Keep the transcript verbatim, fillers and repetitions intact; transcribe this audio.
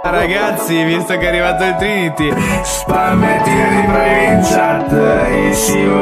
Ragazzi, visto che è arrivato il Trinity, Spammetti di in chat, easy